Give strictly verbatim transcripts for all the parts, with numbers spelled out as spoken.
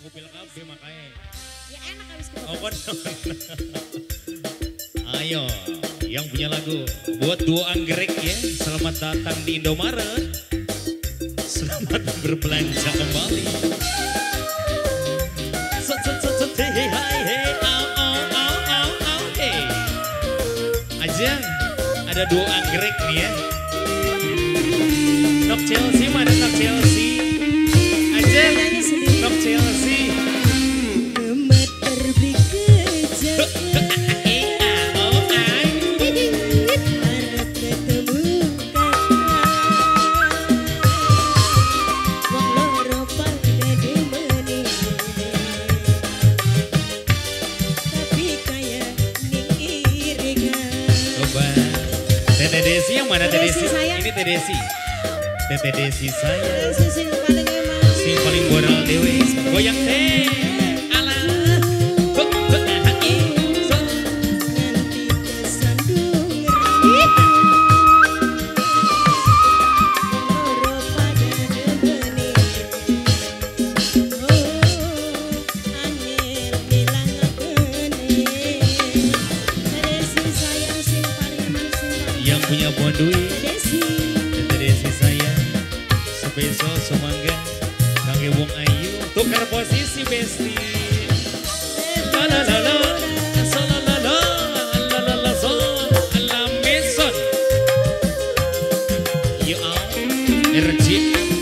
Mobil kabe makanya. Ya enak habis ke Oh, kon. Ayo, yang punya lagu buat duo anggrek ya. Selamat datang di Indomaret. Selamat berbelanja kembali. Set set set set hey hey hey au au au au au hey. Aja ada duo anggrek nih ya. Tok Chelsea mana Tok Chelsea? Aja Tok Chelsea. Tete Desi yang mana Tete Desi? Ini Tete Desi. Tete Desi saya. Sing paling moral dewe. Goyang teh. Ala. Go go hati. So. Yang punya Bondui, Tete Desi saya, spesial semangga, Kang Wong Ayu, tukar posisi besti. La la la la, so la la la, la la la so, la meson. You are energy.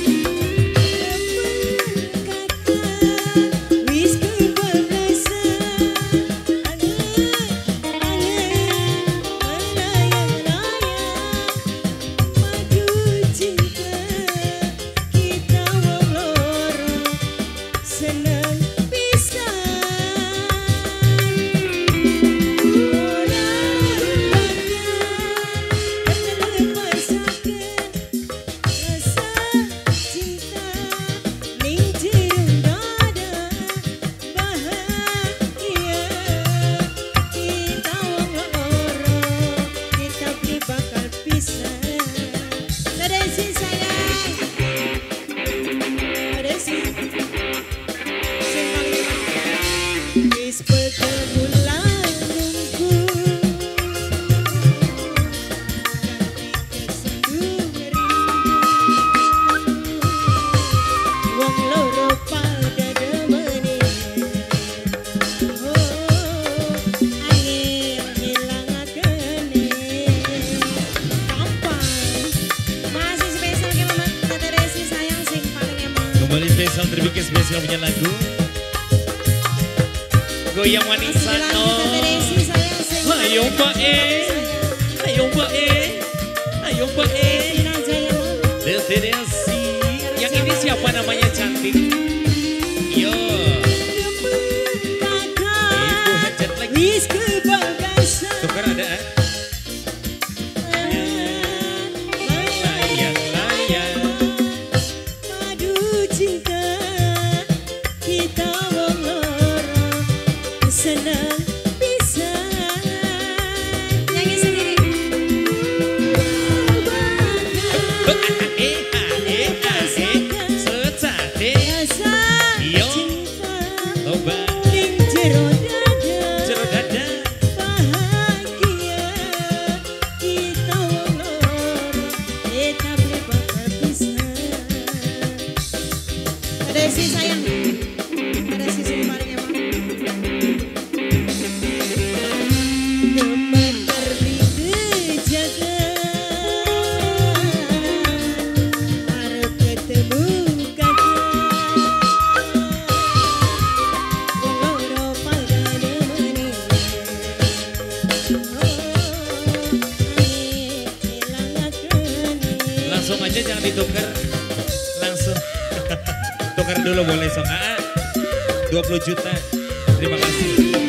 Kembali spesial terbikin spesial punya lagu Goyang Wanita no. Ayo Mbak E, ayo Mbak E, ayo Mbak E. Tete Desi. Yang ini siapa namanya cantik? Yo. Ibu hajat lagi. Tukar ada eh? Senang bisa nyanyi sendiri. Desi sayang, Desi paling emang. Langsung aja jangan ditukar. Langsung. Tukar dulu boleh sok. Aa, dua puluh juta. Terima kasih.